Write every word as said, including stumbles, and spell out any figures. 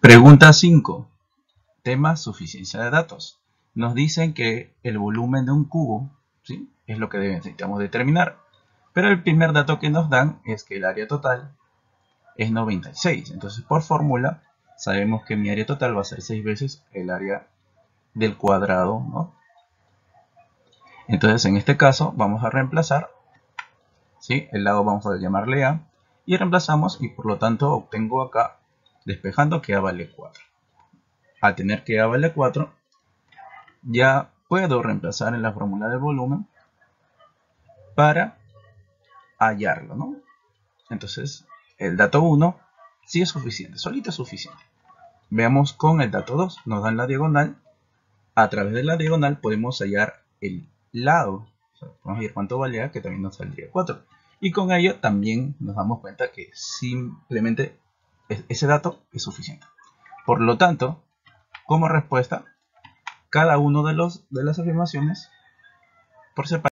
Pregunta cinco. Tema suficiencia de datos. Nos dicen que el volumen de un cubo, ¿sí?, es lo que necesitamos determinar. Pero el primer dato que nos dan es que el área total es noventa y seis. Entonces, por fórmula, sabemos que mi área total va a ser seis veces el área del cuadrado, ¿no? Entonces, en este caso, vamos a reemplazar, ¿sí?, el lado vamos a llamarle A, y reemplazamos, y por lo tanto obtengo acá, despejando, que A vale cuatro. Al tener que A vale cuatro, ya puedo reemplazar en la fórmula de volumen para hallarlo, ¿no? Entonces, el dato uno sí es suficiente, solito es suficiente. Veamos con el dato dos, nos dan la diagonal. A través de la diagonal podemos hallar el lado. O sea, vamos a ver cuánto vale A, que también nos saldría cuatro. Y con ello también nos damos cuenta que simplemente ese dato es suficiente. Por lo tanto, como respuesta, cada uno de, los, de las afirmaciones por separado